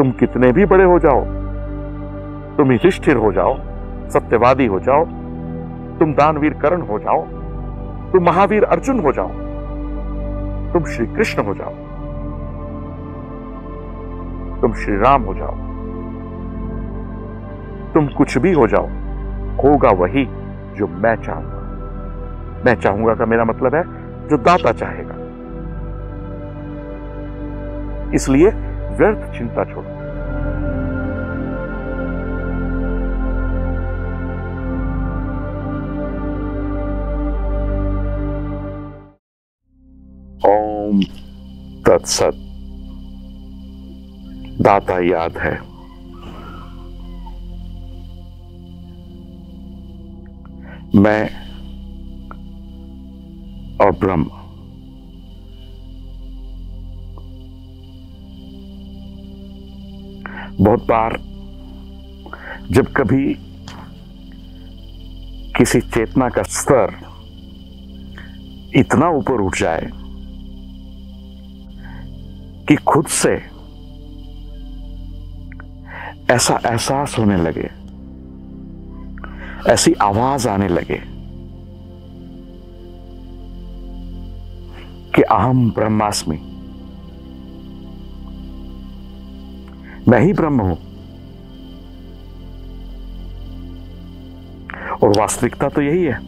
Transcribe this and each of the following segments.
तुम कितने भी बड़े हो जाओ, तुम युधिष्ठिर हो जाओ, सत्यवादी हो जाओ, तुम दानवीर कर्ण हो जाओ, तुम महावीर अर्जुन हो जाओ, तुम श्री कृष्ण हो जाओ, तुम श्री राम हो जाओ, तुम कुछ भी हो जाओ, होगा वही जो मैं चाहूंगा। मैं चाहूंगा का मेरा मतलब है जो दाता चाहेगा। इसलिए व्यर्थ चिंता छोड़ो। ओम तत्सत। दाता याद है। मैं और ब्रह्म बहुत बार जब कभी किसी चेतना का स्तर इतना ऊपर उठ जाए कि खुद से ऐसा एहसास होने लगे, ऐसी आवाज आने लगे कि अहम ब्रह्मास्मि, मैं ही ब्रह्म हूं। और वास्तविकता तो यही है।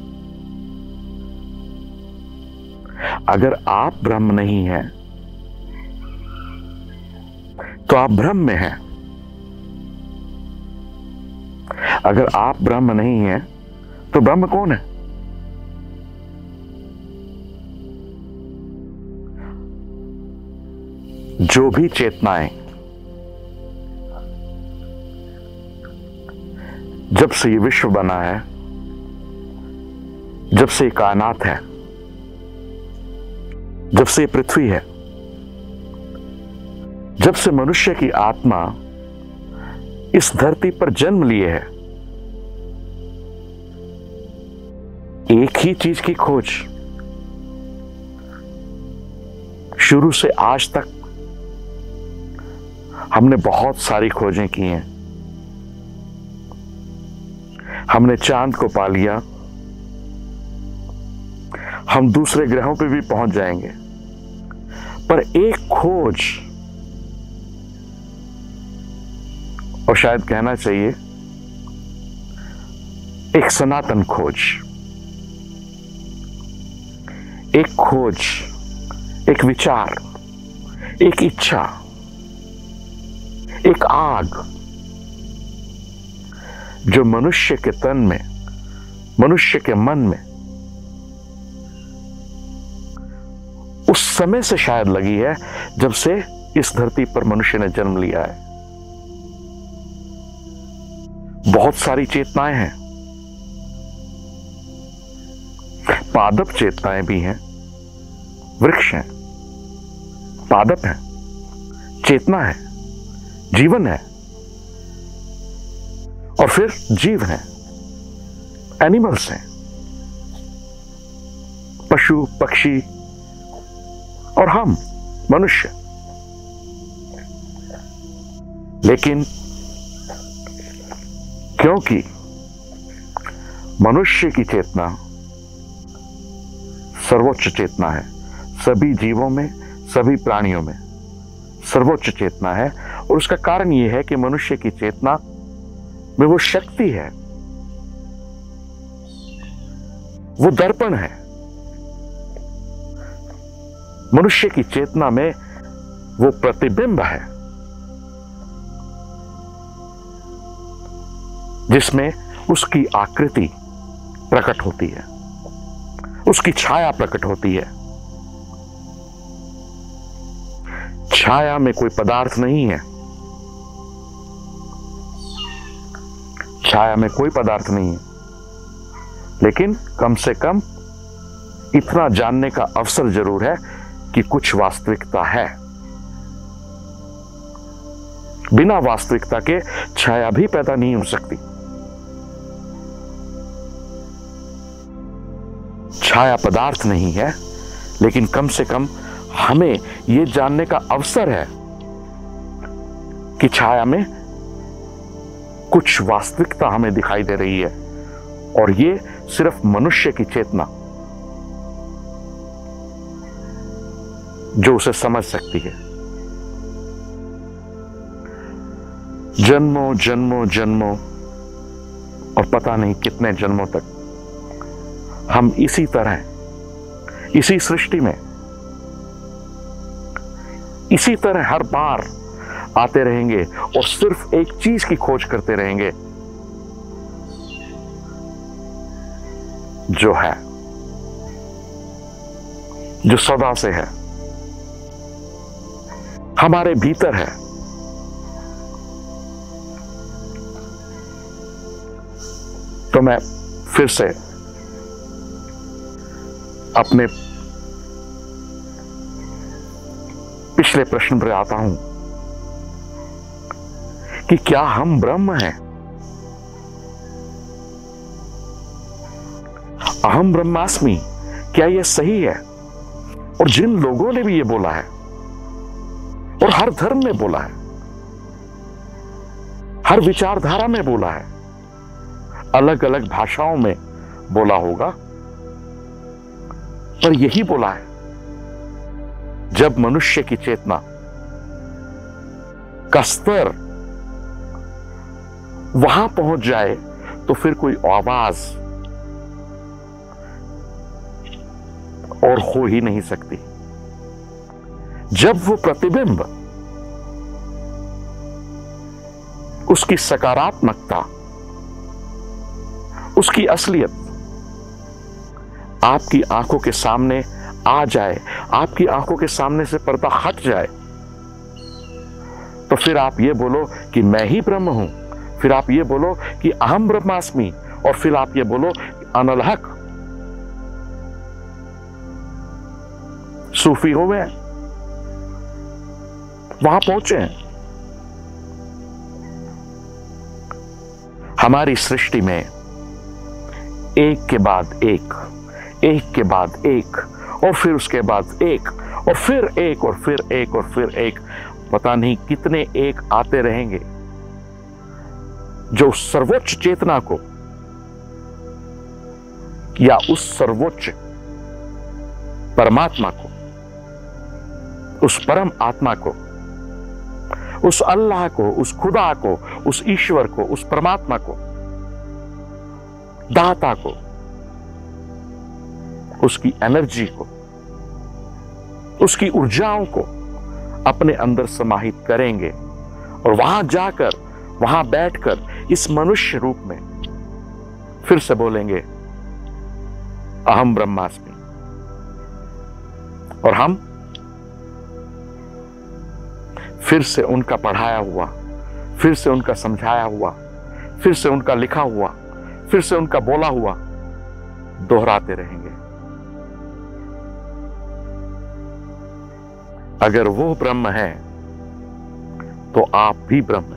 अगर आप ब्रह्म नहीं हैं तो आप ब्रह्म में हैं। अगर आप ब्रह्म नहीं हैं तो ब्रह्म कौन है? जो भी चेतनाएं जब से ये विश्व बना है, जब से ये कायनात है, जब से ये पृथ्वी है, जब से मनुष्य की आत्मा इस धरती पर जन्म लिए है, एक ही चीज की खोज शुरू से आज तक हमने बहुत सारी खोजें की हैं। हमने चांद को पा लिया, हम दूसरे ग्रहों पे भी पहुंच जाएंगे, पर एक खोज, और शायद कहना चाहिए एक सनातन खोज, एक खोज, एक विचार, एक इच्छा, एक आग जो मनुष्य के तन में, मनुष्य के मन में उस समय से शायद लगी है जब से इस धरती पर मनुष्य ने जन्म लिया है। बहुत सारी चेतनाएं हैं, पादप चेतनाएं भी हैं, वृक्ष हैं, पादप हैं, चेतना है, जीवन है, और फिर जीव हैं, एनिमल्स हैं, पशु, पक्षी, और हम मनुष्य। लेकिन क्योंकि मनुष्य की चेतना सर्वोच्च चेतना है, सभी जीवों में, सभी प्राणियों में सर्वोच्च चेतना है, और उसका कारण यह है कि मनुष्य की चेतना में वो शक्ति है, वो दर्पण है। मनुष्य की चेतना में वो प्रतिबिंब है जिसमें उसकी आकृति प्रकट होती है, उसकी छाया प्रकट होती है। छाया में कोई पदार्थ नहीं है, छाया में कोई पदार्थ नहीं है, लेकिन कम से कम इतना जानने का अवसर जरूर है कि कुछ वास्तविकता है। बिना वास्तविकता के छाया भी पैदा नहीं हो सकती। छाया पदार्थ नहीं है, लेकिन कम से कम हमें यह जानने का अवसर है की छाया में कुछ वास्तविकता हमें दिखाई दे रही है, और ये सिर्फ मनुष्य की चेतना जो उसे समझ सकती है। जन्मों जन्मों जन्मों और पता नहीं कितने जन्मों तक हम इसी तरह, इसी सृष्टि में, इसी तरह हर बार आते रहेंगे और सिर्फ एक चीज की खोज करते रहेंगे, जो है, जो सदा से है, हमारे भीतर है। तो मैं फिर से अपने पिछले प्रश्न पर आता हूं कि क्या हम ब्रह्म हैं? अहम ब्रह्मास्मि, क्या यह सही है? और जिन लोगों ने भी यह बोला है, और हर धर्म में बोला है, हर विचारधारा में बोला है, अलग अलग भाषाओं में बोला होगा, पर यही बोला है, जब मनुष्य की चेतना का स्तर वहां पहुंच जाए तो फिर कोई आवाज और हो ही नहीं सकती। जब वो प्रतिबिंब, उसकी सकारात्मकता, उसकी असलियत आपकी आंखों के सामने आ जाए, आपकी आंखों के सामने से पर्दा हट जाए, तो फिर आप ये बोलो कि मैं ही ब्रह्म हूं, फिर आप ये बोलो कि अहम ब्रह्मास्मि, और फिर आप ये बोलो अनल हक। सूफी हो गए, वहां पहुंचे हैं। हमारी सृष्टि में एक के बाद एक, एक के बाद एक, और फिर उसके बाद एक, और फिर एक, और फिर एक, और फिर एक, पता नहीं कितने एक आते रहेंगे, जो सर्वोच्च चेतना को या उस सर्वोच्च परमात्मा को, उस परम आत्मा को, उस अल्लाह को, उस खुदा को, उस ईश्वर को, उस परमात्मा को, दाता को, उसकी एनर्जी को, उसकी ऊर्जाओं को अपने अंदर समाहित करेंगे, और वहां जाकर, वहां बैठकर इस मनुष्य रूप में फिर से बोलेंगे अहम ब्रह्मास्मि। और हम फिर से उनका पढ़ाया हुआ, फिर से उनका समझाया हुआ, फिर से उनका लिखा हुआ, फिर से उनका बोला हुआ दोहराते रहेंगे। अगर वो ब्रह्म है तो आप भी ब्रह्म हैं।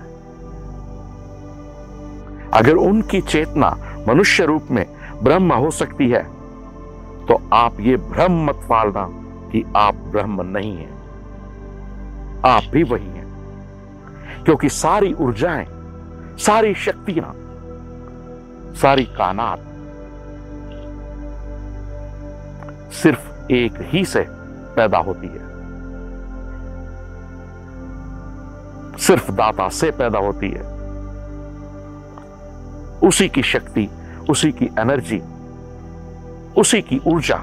अगर उनकी चेतना मनुष्य रूप में ब्रह्म हो सकती है, तो आप ये भ्रम मत पालना कि आप ब्रह्म नहीं हैं। आप भी वही हैं, क्योंकि सारी ऊर्जाएं, सारी शक्तियां, सारी कायनात सिर्फ एक ही से पैदा होती है, सिर्फ दाता से पैदा होती है। उसी की शक्ति, उसी की एनर्जी, उसी की ऊर्जा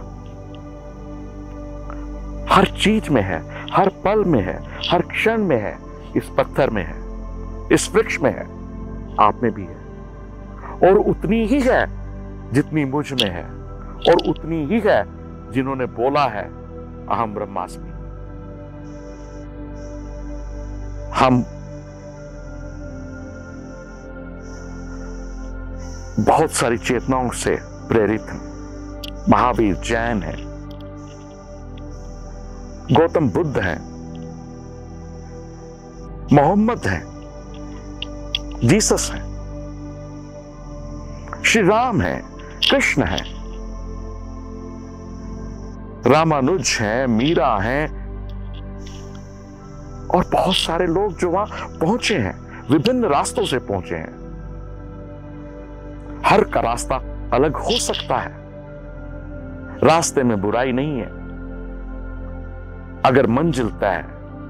हर चीज में है, हर पल में है, हर क्षण में है। इस पत्थर में है, इस वृक्ष में है, आप में भी है, और उतनी ही है जितनी मुझ में है, और उतनी ही है जिन्होंने बोला है अहम ब्रह्मास्मि। हम बहुत सारी चेतनाओं से प्रेरित हैं। महावीर जैन है, गौतम बुद्ध है, मोहम्मद है, जीसस है, श्री राम है, कृष्ण है, रामानुज है, मीरा है, और बहुत सारे लोग जो वहां पहुंचे हैं, विभिन्न रास्तों से पहुंचे हैं। हर का रास्ता अलग हो सकता है। रास्ते में बुराई नहीं है अगर मंजिल तय है,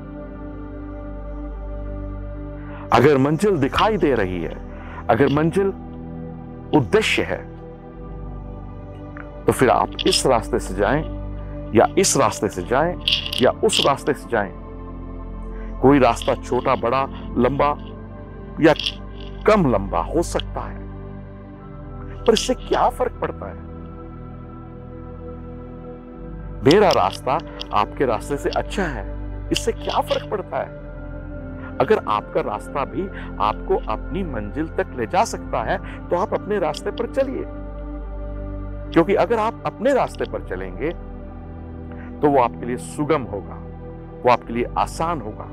अगर मंजिल दिखाई दे रही है, अगर मंजिल उद्देश्य है, तो फिर आप इस रास्ते से जाएं या इस रास्ते से जाएं या उस रास्ते से जाएं। कोई रास्ता छोटा, बड़ा, लंबा या कम लंबा हो सकता है, पर इससे क्या फर्क पड़ता है? मेरा रास्ता आपके रास्ते से अच्छा है, इससे क्या फर्क पड़ता है? अगर आपका रास्ता भी आपको अपनी मंजिल तक ले जा सकता है तो आप अपने रास्ते पर चलिए, क्योंकि अगर आप अपने रास्ते पर चलेंगे तो वो आपके लिए सुगम होगा, वो आपके लिए आसान होगा।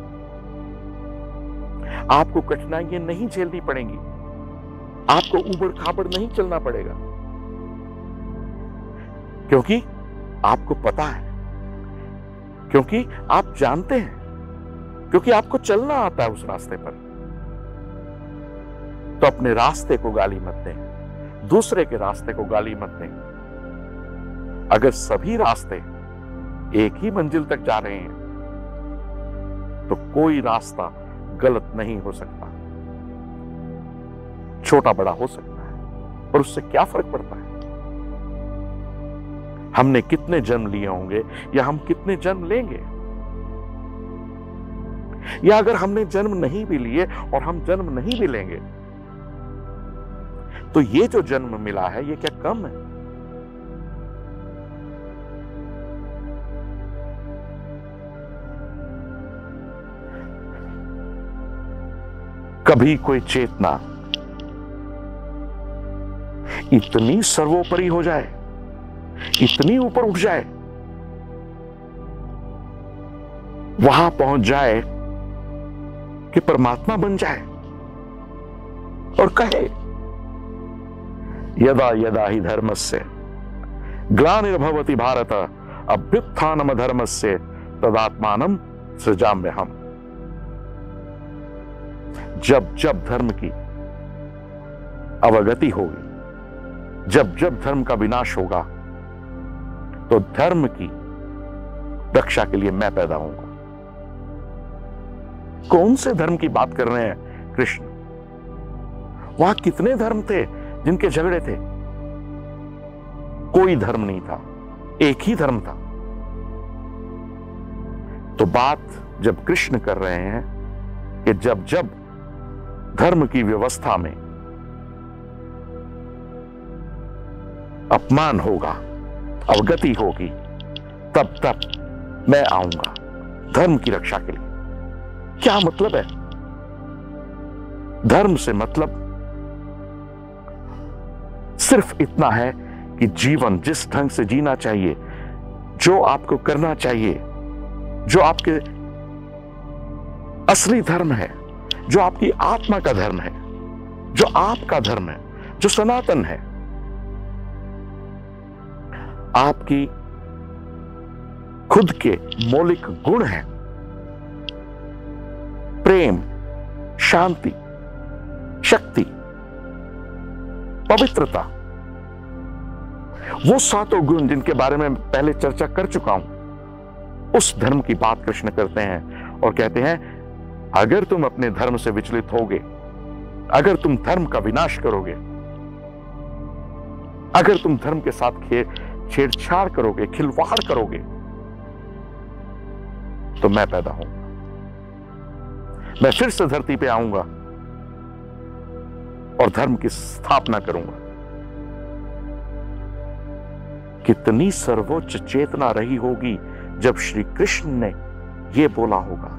आपको कठिनाइयां नहीं झेलनी पड़ेंगी, आपको ऊबड़ खाबड़ नहीं चलना पड़ेगा, क्योंकि आपको पता है, क्योंकि आप जानते हैं, क्योंकि आपको चलना आता है उस रास्ते पर। तो अपने रास्ते को गाली मत दें, दूसरे के रास्ते को गाली मत दें। अगर सभी रास्ते एक ही मंजिल तक जा रहे हैं तो कोई रास्ता गलत नहीं हो सकता। छोटा बड़ा हो सकता है, पर उससे क्या फर्क पड़ता है? हमने कितने जन्म लिए होंगे या हम कितने जन्म लेंगे, या अगर हमने जन्म नहीं भी लिए और हम जन्म नहीं भी लेंगे तो ये जो जन्म मिला है ये क्या कम है? कभी कोई चेतना इतनी सर्वोपरि हो जाए, इतनी ऊपर उठ जाए, वहां पहुंच जाए कि परमात्मा बन जाए और कहे यदा यदा हि धर्मस्य ग्लानिर्भवति भारत अभ्युत्थानम धर्मस्य तदात्मानं सृजाम्यहम्। जब जब धर्म की अवगति होगी, जब जब धर्म का विनाश होगा, तो धर्म की रक्षा के लिए मैं पैदा होऊंगा। कौन से धर्म की बात कर रहे हैं कृष्ण? वहां कितने धर्म थे जिनके झगड़े थे? कोई धर्म नहीं था, एक ही धर्म था। तो बात जब कृष्ण कर रहे हैं कि जब जब धर्म की व्यवस्था में अपमान होगा, अवगति होगी, तब तब मैं आऊंगा धर्म की रक्षा के लिए। क्या मतलब है? धर्म से मतलब सिर्फ इतना है कि जीवन जिस ढंग से जीना चाहिए, जो आपको करना चाहिए, जो आपके असली धर्म है, जो आपकी आत्मा का धर्म है, जो आपका धर्म है, जो सनातन है, आपकी खुद के मौलिक गुण हैं, प्रेम, शांति, शक्ति, पवित्रता, वो सातों गुण जिनके बारे में पहले चर्चा कर चुका हूं, उस धर्म की बात कृष्ण करते हैं और कहते हैं अगर तुम अपने धर्म से विचलित होगे, अगर तुम धर्म का विनाश करोगे, अगर तुम धर्म के साथ छेड़छाड़ करोगे, खिलवाड़ करोगे, तो मैं पैदा हूंगा, मैं फिर से धरती पे आऊंगा और धर्म की स्थापना करूंगा। कितनी सर्वोच्च चेतना रही होगी जब श्री कृष्ण ने यह बोला होगा।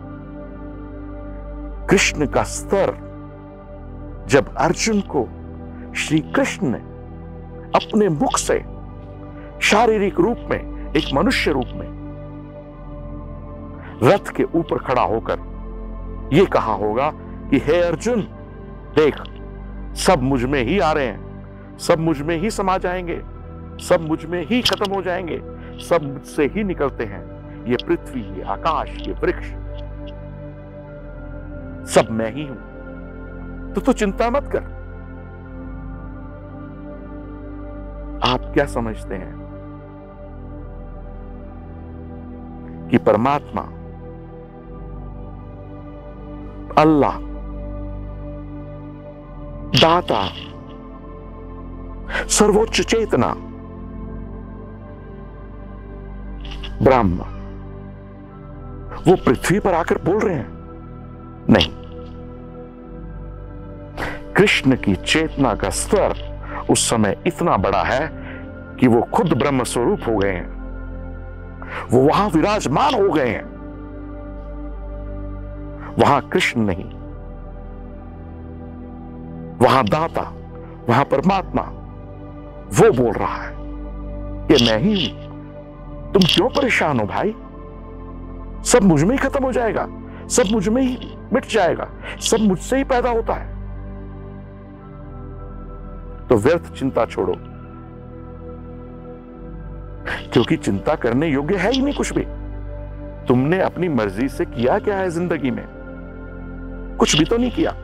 कृष्ण का स्तर जब अर्जुन को श्री कृष्ण ने अपने मुख से शारीरिक रूप में, एक मनुष्य रूप में रथ के ऊपर खड़ा होकर यह कहा होगा कि हे अर्जुन देख, सब मुझ में ही आ रहे हैं, सब मुझ में ही समा जाएंगे, सब मुझ में ही खत्म हो जाएंगे, सब मुझसे ही निकलते हैं। ये पृथ्वी, ये आकाश, ये वृक्ष, सब मैं ही हूं, तो चिंता मत कर। आप क्या समझते हैं कि परमात्मा, अल्लाह, दाता, सर्वोच्च चेतना, ब्रह्म, वो पृथ्वी पर आकर बोल रहे हैं? नहीं। कृष्ण की चेतना का स्तर उस समय इतना बड़ा है कि वो खुद ब्रह्म स्वरूप हो गए हैं, वो वहां विराजमान हो गए हैं। वहां कृष्ण नहीं, वहां दाता, वहां परमात्मा, वो बोल रहा है, ये मैं ही हूं। तुम क्यों परेशान हो भाई? सब मुझ में ही खत्म हो जाएगा, सब मुझ में ही मिट जाएगा, सब मुझसे ही पैदा होता है। तो व्यर्थ चिंता छोड़ो, क्योंकि चिंता करने योग्य है ही नहीं कुछ भी। तुमने अपनी मर्जी से किया क्या है जिंदगी में? कुछ भी तो नहीं किया।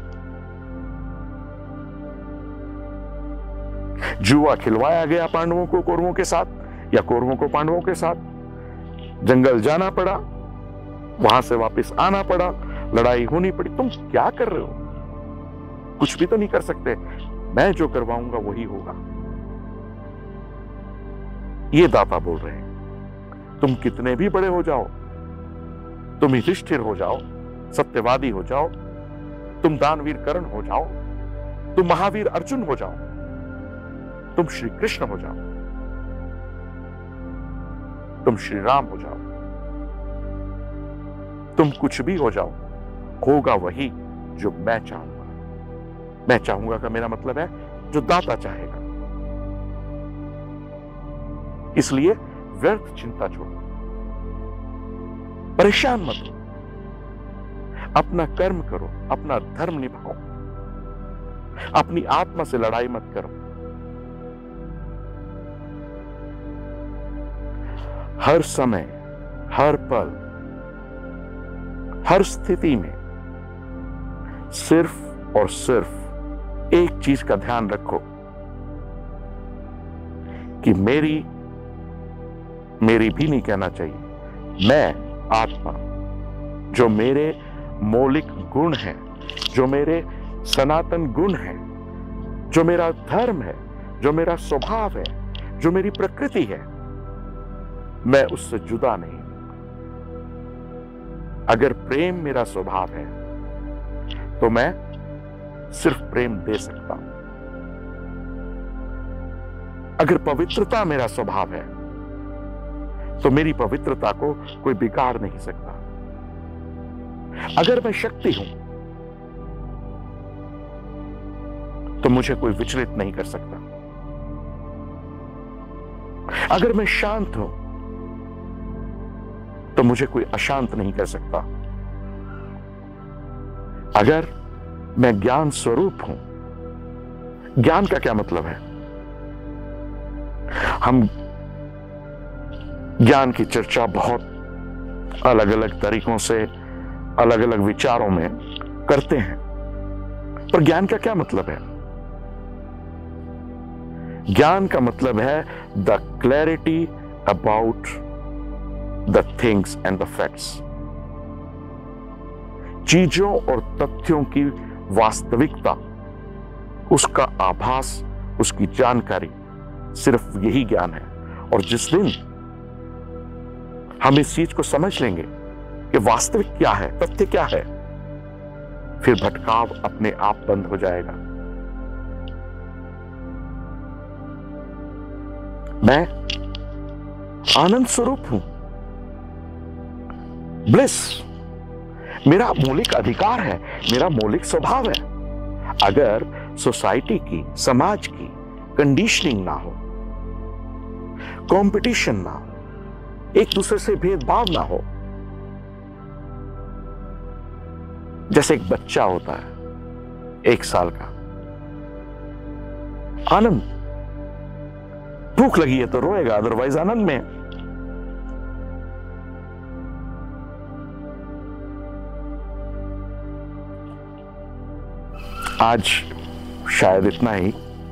जुआ खिलवाया गया पांडवों को कौरवों के साथ, या कौरवों को पांडवों के साथ। जंगल जाना पड़ा, वहां से वापस आना पड़ा, लड़ाई होनी पड़ी। तुम क्या कर रहे हो? कुछ भी तो नहीं कर सकते। मैं जो करवाऊंगा वही होगा, ये दाता बोल रहे हैं। तुम कितने भी बड़े हो जाओ, तुम युधिष्ठिर हो जाओ, सत्यवादी हो जाओ, तुम दानवीर कर्ण हो जाओ, तुम महावीर अर्जुन हो जाओ, तुम श्री कृष्ण हो जाओ, तुम श्री राम हो जाओ, तुम कुछ भी हो जाओ, होगा वही जो मैं चाहूंगा। मैं चाहूंगा का मेरा मतलब है जो दाता चाहेगा। इसलिए व्यर्थ चिंता छोड़ो, परेशान मत हो, अपना कर्म करो, अपना धर्म निभाओ, अपनी आत्मा से लड़ाई मत करो। हर समय, हर पल, हर स्थिति में सिर्फ और सिर्फ एक चीज का ध्यान रखो कि मेरी भी नहीं कहना चाहिए, मैं आत्मा, जो मेरे मौलिक गुण हैं, जो मेरे सनातन गुण हैं, जो मेरा धर्म है, जो मेरा स्वभाव है, जो मेरी प्रकृति है, मैं उससे जुदा नहीं। अगर प्रेम मेरा स्वभाव है तो मैं सिर्फ प्रेम दे सकता हूं। अगर पवित्रता मेरा स्वभाव है तो मेरी पवित्रता को कोई बिगाड़ नहीं सकता। अगर मैं शक्ति हूं तो मुझे कोई विचलित नहीं कर सकता। अगर मैं शांत हूं तो मुझे कोई अशांत नहीं कर सकता। अगर मैं ज्ञान स्वरूप हूं, ज्ञान का क्या मतलब है? हम ज्ञान की चर्चा बहुत अलग अलग तरीकों से, अलग अलग विचारों में करते हैं, पर ज्ञान का क्या मतलब है? ज्ञान का मतलब है the clarity about the things and the facts. चीजों और तथ्यों की वास्तविकता, उसका आभास, उसकी जानकारी, सिर्फ यही ज्ञान है। और जिस दिन हम इस चीज को समझ लेंगे कि वास्तविक क्या है, तथ्य क्या है, फिर भटकाव अपने आप बंद हो जाएगा। मैं आनंद स्वरूप हूं, ब्लिस मेरा मौलिक अधिकार है, मेरा मौलिक स्वभाव है। अगर सोसाइटी की, समाज की कंडीशनिंग ना हो, कंपटीशन ना हो, एक दूसरे से भेदभाव ना हो, जैसे एक बच्चा होता है 1 साल का, आनंद, भूख लगी है तो रोएगा, अदरवाइज आनंद में। आज शायद इतना ही।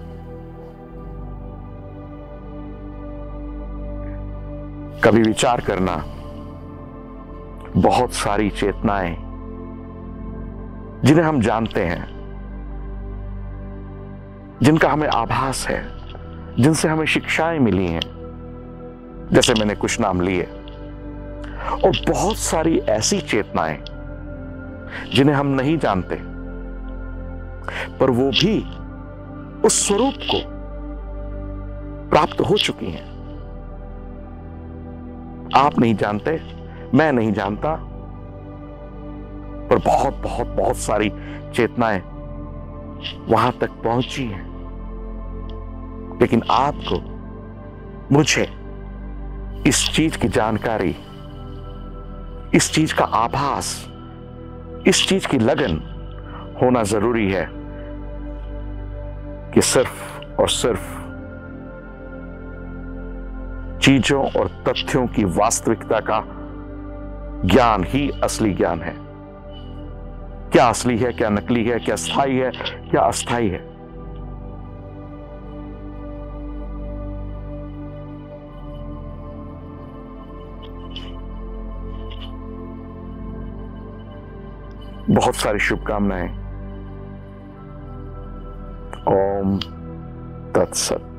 कभी विचार करना, बहुत सारी चेतनाएं जिन्हें हम जानते हैं, जिनका हमें आभास है, जिनसे हमें शिक्षाएं मिली हैं, जैसे मैंने कुछ नाम लिए, और बहुत सारी ऐसी चेतनाएं जिन्हें हम नहीं जानते, पर वो भी उस स्वरूप को प्राप्त हो चुकी हैं। आप नहीं जानते, मैं नहीं जानता, पर बहुत बहुत बहुत सारी चेतनाएं वहां तक पहुंची हैं। लेकिन आपको, मुझे इस चीज की जानकारी, इस चीज का आभास, इस चीज की लगन होना जरूरी है कि सिर्फ और सिर्फ चीजों और तथ्यों की वास्तविकता का ज्ञान ही असली ज्ञान है। क्या असली है, क्या नकली है, क्या स्थायी है, क्या अस्थायी है। बहुत सारी शुभकामनाएं। ओम तत्सत।